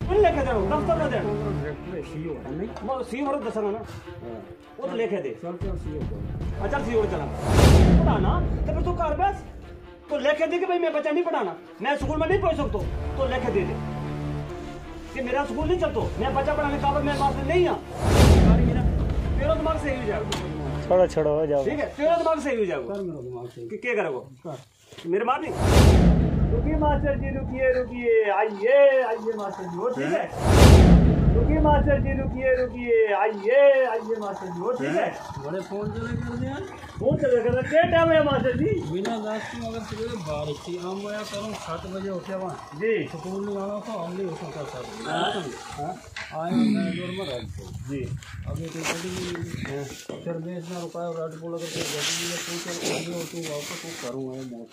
नहीं लेके दे दफ्तर में दे सीओ नहीं सीओ भरो दसना ना वो तो लेके दे चल चल सीओ को अच्छा सीओ चला पढ़ाना तो फिर तू कर बस तो लेके दे कि भाई मैं बच्चा नहीं पढ़ाना मैं स्कूल में नहीं पढ़ सकता तो लेके दे कि मेरा स्कूल नहीं चलता मैं बच्चा पढ़ाने काबिल मैं मास्टर नहीं हूँ तेरा दिमाग सही हो जाएगा छोड़ो छोड़ो हो जाओ ठीक है तेरा दिमाग सही हो जाएगा मेरा दिमाग सही क्या करोगे मेरे मार नहीं रुकिए मास्टर जी रुकिए रुकिए आइए आइए मास्टर जी हो ठीक है रुकिए मास्टर जी रुकिए रुकिए आइए आइए मास्टर जी हो ठीक है बड़े फोन चले कर दिया फोन चले कर क्या टाइम है मास्टर जी बिना नाश्ते में अगर सुबह बारिश थी हम मैं करूँ 7 बजे उठे वहाँ जी स्कूल में आना था हम नहीं उठा था 7 बजे आए मैं जोर में रात को जी अभी तो गड्डी फिर मैं इतना रुका और रात बोला करके गड्डी में तू चल तू वापस तू करूँगा मौत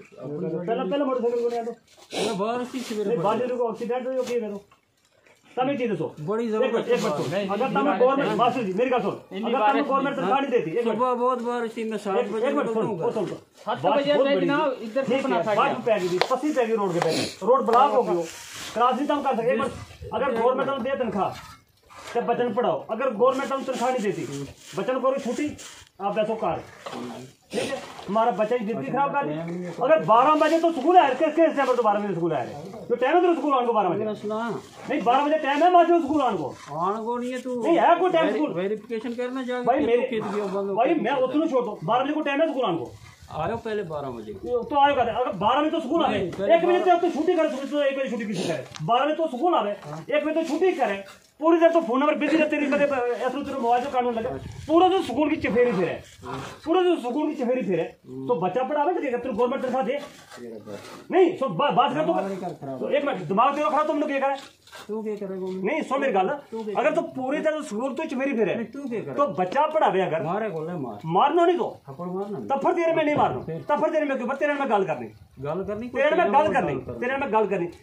पहले मोटरसाइकिल को ले दो मैं बारिश थी सवेरे बाजी रुको एक्सीडेंट हो के करो तभी चीज दो बड़ी एक मिनट अगर तुम गवर्नमेंट मास्टर जी मेरी बात सुन अगर तुम गवर्नमेंट तनख्वाह नहीं देती सुबह बहुत बारिश थी मैं 7 बजे एक मिनट सुन 7 बजे जनाब इधर से बना था बात पैगी दी पसी पैगी रोड के पे रोड ब्लॉक हो गयो क्रॉस नहीं तुम कर सके एक मिनट अगर गवर्नमेंट तुम दे तनख्वाह तब बच्चन पढ़ाओ अगर गवर्नमेंट तुम तनख्वाह नहीं देती बच्चन करो छुट्टी आप ऐसो कार ठीक है हमारा बच्चा की जिंदगी खराब कर अगर 12 बजे तो स्कूल है किस टाइम पर तो 12 बजे स्कूल है तो टाइम है तो स्कूल आने को 12 बजे नहीं 12 बजे टाइम है मास्टर स्कूल आने को नहीं है तू नहीं है कोई टाइम स्कूल वेरिफिकेशन करना जाएगा भाई भाई मैं उतना छोड़ दो 12 बजे को टाइम है स्कूल आने को आ रहे हो पहले 12 बजे तो आयो कर अगर 12 बजे तो स्कूल आवे 1 बजे तो छुट्टी करे तो 1 बजे छुट्टी किसी करे 12 बजे तो स्कूल आवे 1 बजे तो छुट्टी करे पूरी देर तो फोन नंबर बिजी रहते नहीं कदे ऐसा तेरे मोबाइल से कानून लगा पूरा जो स्कूल की चफेरी फिर है पूरा जो स्कूल की चफेरी फिर है तो बच्चा पढ़ावे तो क्या तेरे गवर्नमेंट तनख्वाह दे नहीं सो बात कर तो एक मिनट दिमाग तेरा खराब तुमने क्या करा तू क्या करेगा नहीं सो मेरी गल अगर तो पूरी तरह स्कूल तो चफेरी फिर है तो बच्चा पढ़ावे अगर मारे बोले मारना नहीं तो मारना तब फिर तेरे में नहीं मारना तब फिर तेरे में क्यों तेरे में गल करनी तेरे में गल करनी तेरे में गल करनी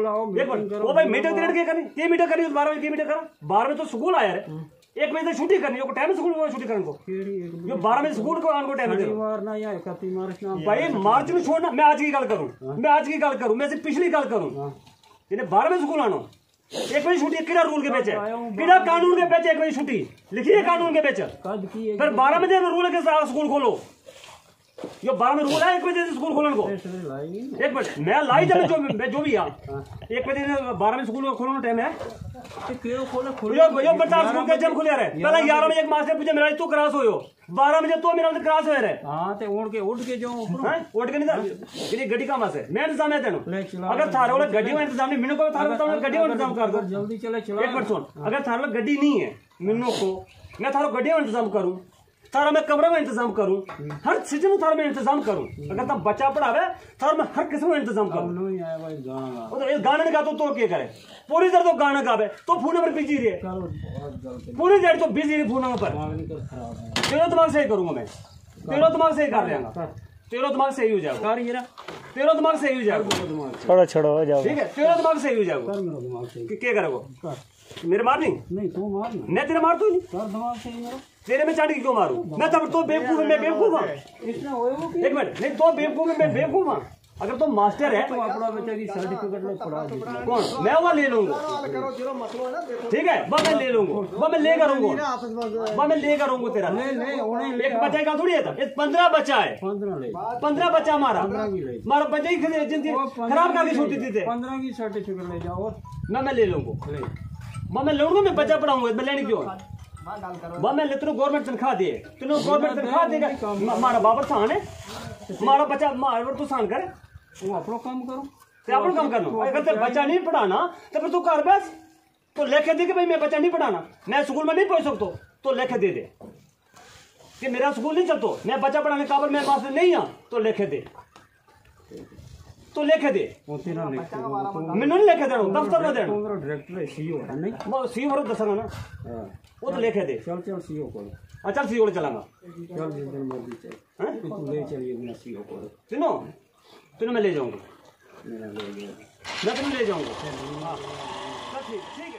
वो भाई मीटर तेरे क्या करनी ये मीटर करनी 12 बजे की मीटर करो 12 बजे तो स्कूल आया रे 1 बजे तो छुट्टी करनी है टाइम स्कूल को छुट्टी करने को जो 12 बजे स्कूल को आने को टाइम मारना या 31 मार्च भाई मार्च में छोड़ना मैं आज की गल करूं मैं से पिछली गल करूं जिन्हें 12 बजे स्कूल आना 1 बजे छुट्टी किड़ा रूल के बेच है किड़ा कानून के बेच 1 बजे छुट्टी लिखिए कानून के बेच फिर 12 बजे रूल के साथ स्कूल खोलो यो 12 में रूल है 1 बजे स्कूल खोलने को 1 मिनट मैं लाई जब जो भी 1 बजे 12 में स्कूल खोलने टाइम है यो बच्चा स्कूल के जब खुले रहे पहले 11 बजे एक मास्टर पूछे मेरा तू क्रॉस हो 12 बजे तो मेरा क्रॉस हो रहे हां ते उड़ के जो उड़ के नहीं मेरी गड्डी का मास है मैं इंतजाम है तेनो अगर थारे वाला गड्डी में इंतजाम नहीं मेनू को थारे तो गड्डी में इंतजाम कर दो जल्दी चले चलो एक मिनट सुन अगर थारे वाला गड्डी नहीं है मेनू को मैं थारो गड्डी में इंतजाम करूं थारा मैं कमरे में इंतजाम करूं हर चीज में थारा मैं इंतजाम करूं अगर तुम बच्चा पढ़ावे थारा मैं हर किस्म में इंतजाम करूं नहीं आया भाई गाना तो इस गाने का तो क्या करे पूरी देर तो गाना गावे तो फोन नंबर बिजी रहे पूरी देर तो बिजी रहे फोन नंबर पर तेरा दिमाग सही करूंगा मैं तेरा दिमाग सही कर देगा तेरा दिमाग सही हो जाएगा तेरा दिमाग सही हो जाएगा छोड़ो छोड़ो हो जाओ ठीक है तेरा दिमाग सही हो जाएगा मेरा दिमाग सही क्या करोगे मेरे मार नहीं तू मार मैं तेरे मार तो नहीं दिमाग सही मेरा तेरे में चाट क्यों मारूं मैं तब तो बेवकूफ मैं बेवकूफ हूं इतना होए वो एक मिनट नहीं तो बेवकूफ मैं बेवकूफ हूं अगर तुम मास्टर है तो अपना बच्चा की सर्टिफिकेट ले पढ़ा दे कौन मैं वो ले लूंगा ठीक है वो मैं ले लूंगा वो मैं ले करूंगा वो मैं ले करूंगा तेरा एक बच्चा का थोड़ी है 15 बच्चा है 15 बच्चा हमारा बच्चा ही जिंदगी खराब करके छोटी थी 15 की सर्टिफिकेट ले जाओ मैं ले लूंगा वो मैं लूंगा मैं बच्चा पढ़ाऊंगा मैं लेने क्यों वह मैं तेरे गवर्नमेंट तनख्वाह दे तेरे गवर्नमेंट तनख्वाह देगा हमारा बाबर सान है हमारा बच्चा मार तो सान करे वो अपना काम करो ते अपना काम करना अगर तेरा बच्चा नहीं पढ़ाना तो फिर तू कर बस तो लेके दे कि भाई मैं बच्चा नहीं पढ़ाना मैं स्कूल में नहीं पढ़ सकता तो लेके दे कि मेरा स्कूल नहीं चलता मैं बच्चा पढ़ाने काबिल मैं मास्टर नहीं हूं तो लेके दे मैंने नहीं लेके देना दफ्तर में देना डायरेक्टर सीओ नहीं सीओ भरो दसना ना वो तो लेके दे चल सीओ को अच्छा सीओ को चलाऊंगा चल जिधर मर्जी चल तू ले चलिए बिना सीओ को सुनो मैं ले जाऊंगा मैं तुम्हें ले जाऊंगा ठीक है